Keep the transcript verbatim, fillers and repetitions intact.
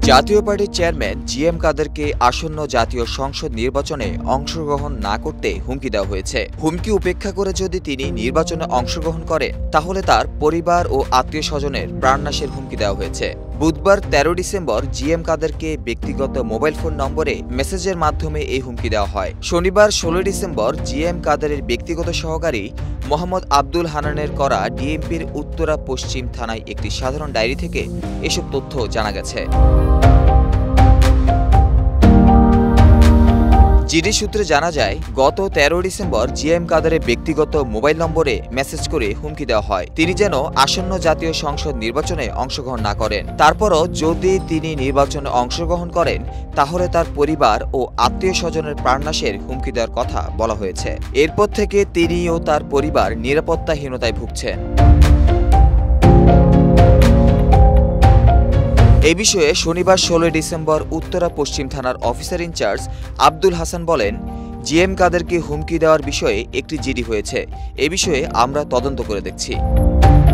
জাতীয় পার্টির chairman G M কাদেরকে আসন্ন জাতীয় সংসদ নির্বাচনে অংশগ্রহণ না করতে হুমকি দেওয়া হয়েছে। হুমকি উপেক্ষা করে যদি তিনি নির্বাচনে অংশগ্রহণ করেন তাহলে তার পরিবার ও আত্মীয় স্বজনের প্রাণনাশের হুমকি দেওয়া হয়েছে। বুধবার তেরো ডিসেম্বর জি এম কাদেরকে ব্যক্তিগত মোবাইল ফোন নম্বরে মেসেজের মাধ্যমে এই হুমকি দেওয়া হয়। শনিবার ষোলো ডিসেম্বর জি এম কাদেরের ব্যক্তিগত সহকারী মোহাম্মদ আব্দুল হানানের করা ডিএমপির উত্তরা পশ্চিম থানায় একটি সাধারণ ডায়েরি থেকে এসব তথ্য জানা গেছে। জিডি সূত্রে জানা যায়, গত তেরো ডিসেম্বর জি এম কাদেরের ব্যক্তিগত মোবাইল নম্বরে মেসেজ করে হুমকি দেওয়া হয় তিনি যেন আসন্ন জাতীয় সংসদ নির্বাচনে অংশগ্রহণ না করেন। তারপরও যদি তিনি নির্বাচনে অংশগ্রহণ করেন তাহলে তার পরিবার ও আত্মীয় স্বজনের প্রাণনাশের হুমকি দেওয়ার কথা বলা হয়েছে। এরপর থেকে তিনি ও তার পরিবার নিরাপত্তাহীনতায় ভুগছেন। এ বিষয়ে শনিবার ষোলোই ডিসেম্বর উত্তরা পশ্চিম থানার অফিসার ইনচার্জ আব্দুল হাসান বলেন, জি এম কাদেরকে হুমকি দেওয়ার বিষয়ে একটি জিডি হয়েছে। এ বিষয়ে আমরা তদন্ত করে দেখছি।